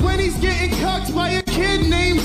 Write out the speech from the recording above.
when he's getting cucked by a kid named